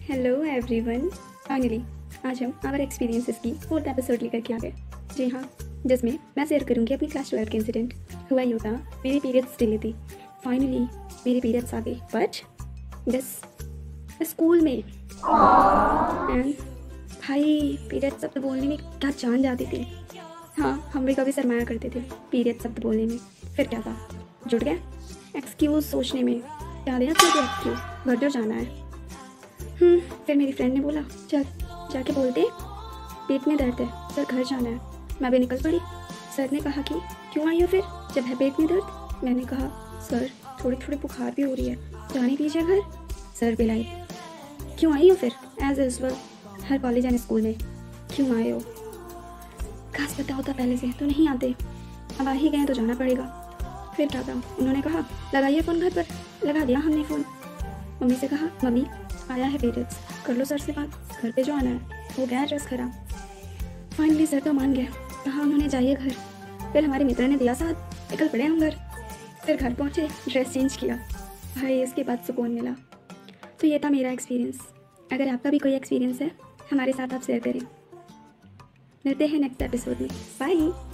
Hello everyone. Finally आज हम our experiences की 4th एपिसोड लेकर के आ गए। जी हाँ, जिसमें मैं शेयर करूँगी अपनी क्लास 12 के इंसिडेंट। हुआ यूँ था, मेरी पीरियड्स डिले थी। फाइनली मेरी पीरियड्स आ गई, बट दिस स्कूल में एंड भाई पीरियड शब्द बोलने में क्या जान जाती थी। हाँ, हम भी कभी शर्माया करते थे पीरियड शब्द बोलने में। फिर क्या था, जुट गए एक्सक्यूज़ सोचने में। क्या देना चाहिए एक्सक्यूज़, घर जाना है। फिर मेरी फ्रेंड ने बोला चल जाके बोलते पेट में दर्द है, सर घर जाना है। मैं भी निकल पड़ी। सर ने कहा कि क्यों आई हो फिर जब है पेट में दर्द। मैंने कहा सर थोड़ी थोड़ी बुखार भी हो रही है, जाने दीजिए घर। सर भी लाई क्यों आई हो फिर, एज यूजल हर कॉलेज एंड स्कूल में क्यों आए हो। खास पता होता पहले से तो नहीं आते, अब आ ही गए तो जाना पड़ेगा। फिर क्या था, उन्होंने कहा लगाइए फ़ोन घर पर। लगा दिया हमने फ़ोन। मम्मी से कहा मम्मी आया है पीरियड्स, कर लो सर से बात, घर पे जो आना है। हो गया ड्रेस खराब। फाइनली सर तो मान गया, कहा उन्होंने जाइए घर। फिर हमारे मित्र ने दिया साथ, निकल पड़े हम घर। फिर घर पहुँचे, ड्रेस चेंज किया। भाई इसके बाद सुकून मिला। तो ये था मेरा एक्सपीरियंस। अगर आपका भी कोई एक्सपीरियंस है हमारे साथ आप शेयर करें। मिलते हैं नेक्स्ट एपिसोड में। बाय।